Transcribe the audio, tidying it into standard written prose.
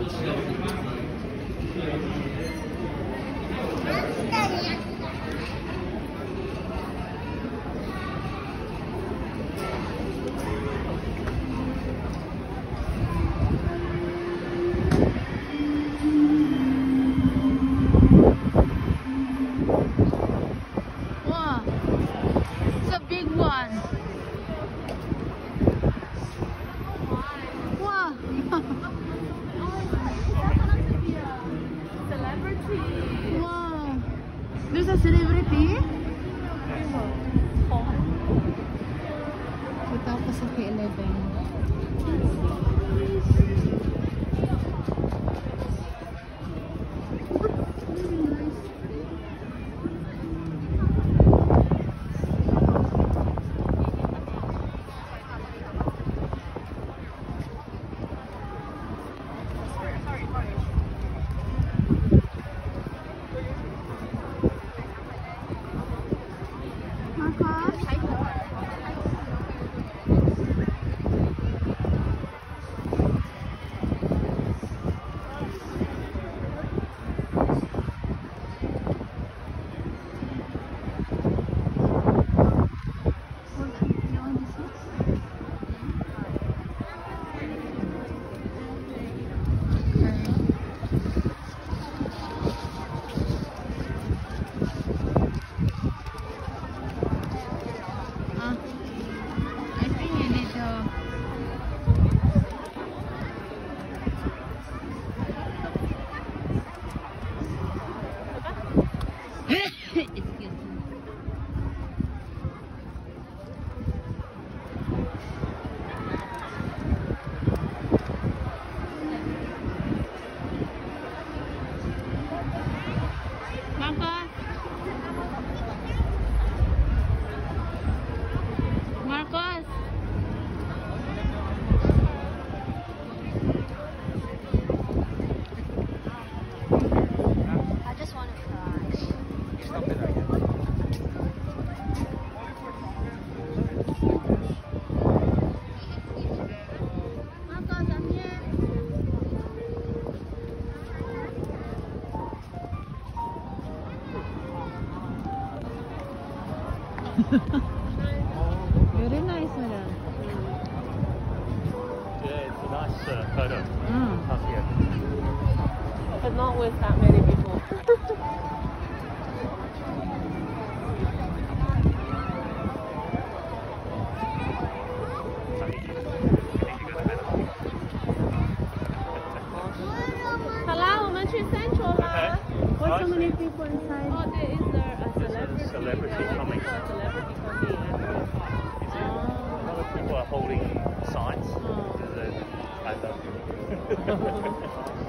Wow, it's a big one. Wow. Wow. There's a celebrity? Kita ako sa K11. Very nice, madam. Yeah, it's a nice photo. Up here. But not with that many people. Hello, 我们去 Central 啦。Why so many people inside? Oh, there is a celebrity coming. A celebrity coming. A lot of people are holding signs. I love you.